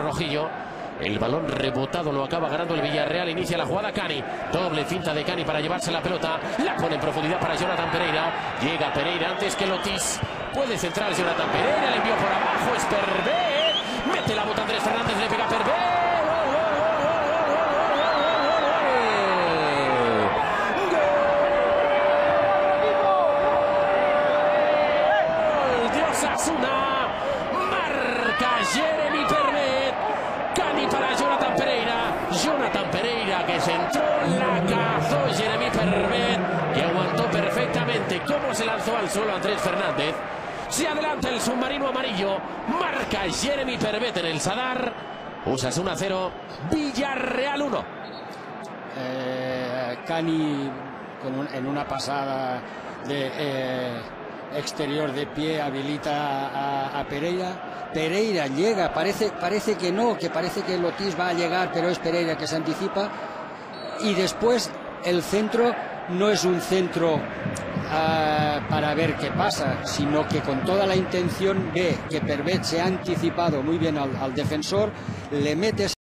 Rojillo. El balón rebotado lo acaba ganando el Villarreal. Inicia la jugada Cani. Doble finta de Cani para llevarse la pelota. La pone en profundidad para Jonathan Pereira. Llega Pereira antes que Lotis. Puede centrar Jonathan Pereira. Le envió por abajo. Es Pervet. Mete la bota Andrés Fernández. Le pega Pervet. Osasuna, marca Jeremy Pervet. Cani para Jonathan Pereira que se entró, la cazó Jeremy Pervet y aguantó perfectamente cómo se lanzó al suelo Andrés Fernández. Se adelanta el submarino amarillo, marca Jeremy Pervet en el Sadar. Osasuna 0, Villarreal 1. Cani en una pasada de exterior de pie habilita a Pereira. Pereira llega, parece que no, que parece que Lotis va a llegar, pero es Pereira que se anticipa. Y después el centro no es un centro para ver qué pasa, sino que con toda la intención ve que Pervet se ha anticipado muy bien al defensor, le mete